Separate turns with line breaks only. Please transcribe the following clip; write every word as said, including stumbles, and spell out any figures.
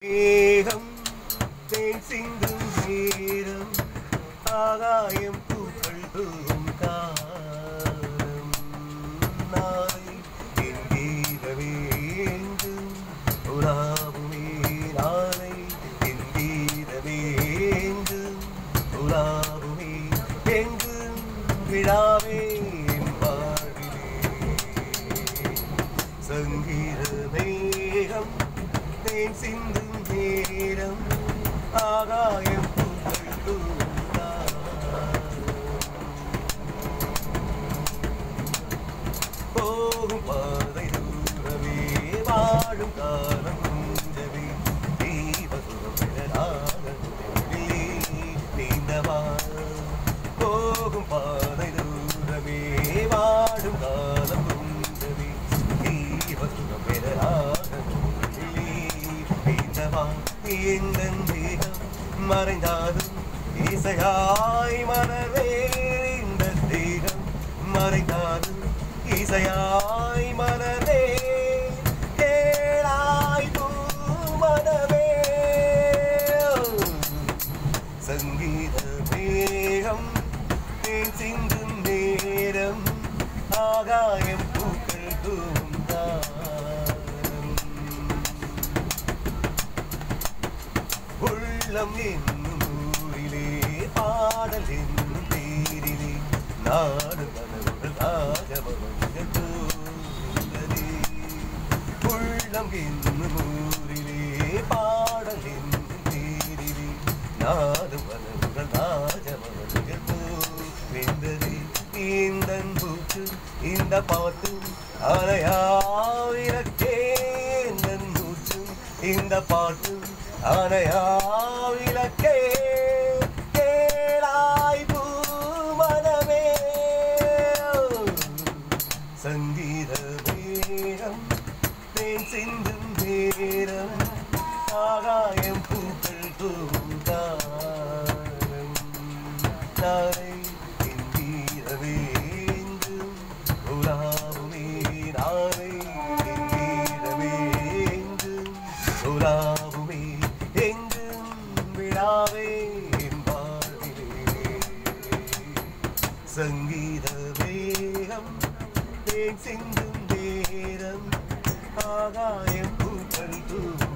மேகம் தேன் சிந்தும் நேரம் ஆகாயம் பூக்கள் தூவும் காலம் நாளை என் கீதமே எங்கும் உலாவுமே நாளை என் கீதமே எங்கும் உலாவுமே எங்கும் விழாவே என் வாழ்விலே சங்கீத மேகம் தேன் சிந்தும் நேரம் ஆகாயம் பூக்கள் தூவும் போகும் பாதை தூரமே வாழும் காலம் கொஞ்சமே தீபசுரமிழலாக நீந்தவா போகும் பாதை தூரமே வாழும் காலம் கொஞ்சமே தீபசுரமிழலாக எங்கள் தேகம் மறைந்தாலும் இசையாய் மலரே இந்த தேகம் மறைந்தாலும் இசையாய் மலரே கேளாய் பூமனவே சங்கீத மேகம் தேன் சிந்தும் நேரம் ஆகாயம் பூக்கள் தூவும் உள்ளம் என்னும் ஊரிலே பாடல் என்னும் தேரிலே நாடு மனவுகள் ராஜபவன்கள் தூந்ததே உள்ளம் என்னும் ஊரிலே பாடல் என்னும் தேரிலே நாடு மனவுகள் ராஜபவன்கள் தூந்ததே இந்த பூச்சு இந்த பாட்டு அலையாவிரக்கே இந்த பாட்டு ஆனையாவிலக்கே கேளாய் பூமனமே சங்கீத மேகம் தேன் சிந்தும் நேரம் ஆகாயம் பூக்கள் தூவும் காலம் நாளை என் கீதமே எங்கும் உலாவுமே நாளை என் கீதமே எங்கும் உலாவுமே சங்கீத மேகம் தேன் சிந்தும் நேரம் ஆகாயம் பூக்கள் தூவும்